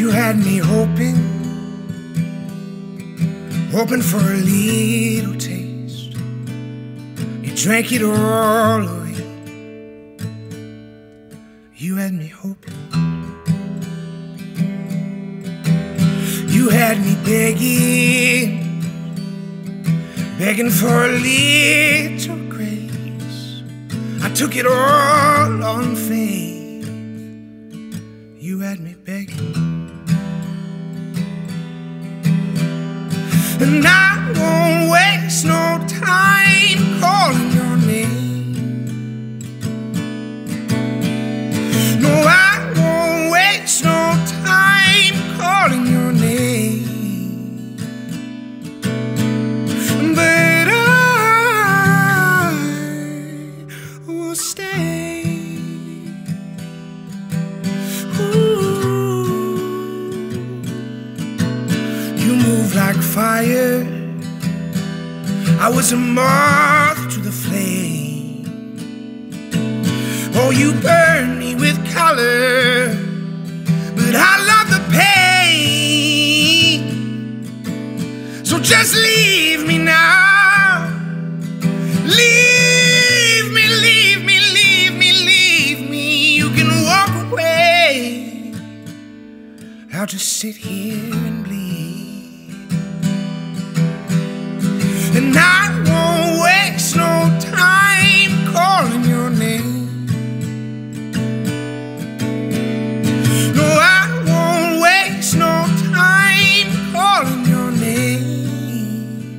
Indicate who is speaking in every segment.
Speaker 1: You had me hoping for a little taste. You drank it all away. You had me hoping. You had me begging for a little grace. I took it all on faith. You had me begging. And I won't waste no time calling your name. No, I won't waste no time calling your name. But I will stay. You move like fire. I was a moth to the flame. Oh, you burn me with color, but I love the pain. So just leave me now. Leave me, leave me, leave me, leave me. You can walk away. I'll just sit here and bleed. And I won't waste no time calling your name. No, I won't waste no time calling your name.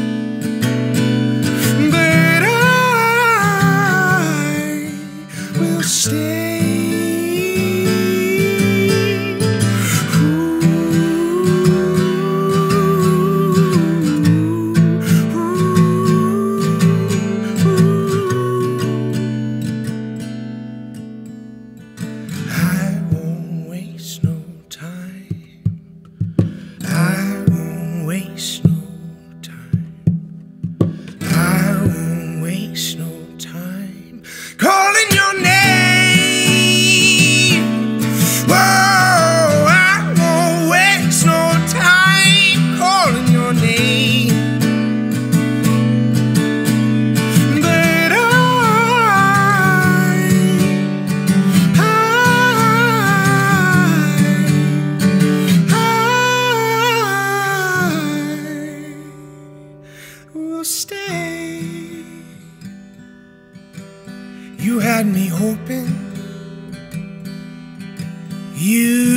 Speaker 1: But I will stay. Stay. You had me hoping. You